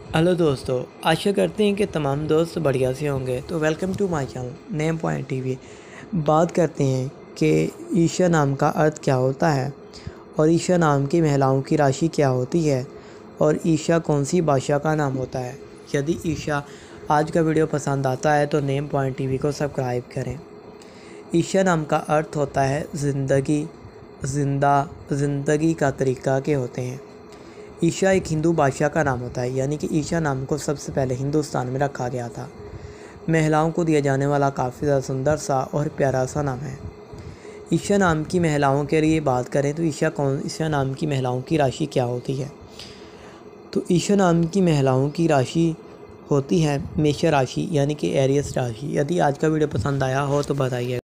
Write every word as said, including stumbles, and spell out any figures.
Hello दोस्तों, आशा करते हैं कि तमाम दोस्त बढ़िया से होंगे। तो welcome to my channel name point TV. बात करते हैं कि ईशा नाम का अर्थ क्या होता है और ईशा नाम की महिलाओं की राशि क्या होती है और ईशा कौन सी भाषा का नाम होता है। यदि ईशा आज का वीडियो पसंद आता है तो नेम पॉइंट टीवी को सब्सक्राइब करें। ईशा नाम का अर्थ होता है ज़िंदगी, जिंदा, ज़िंदगी का तरीका के होते हैं। ईशा एक हिंदू भाषा का नाम होता है, यानी कि ईशा नाम को सबसे पहले हिंदुस्तान में रखा गया था। महिलाओं को दिया जाने वाला काफ़ी ज़्यादा सुंदर सा और प्यारा सा नाम है। ईशा नाम की महिलाओं के लिए बात करें तो ईशा कौन ईशा नाम की महिलाओं की राशि क्या होती है। तो ईशा नाम की महिलाओं की राशि होती है मेष राशि, यानी कि एरियस राशि। यदि आज का वीडियो पसंद आया हो तो बताइए।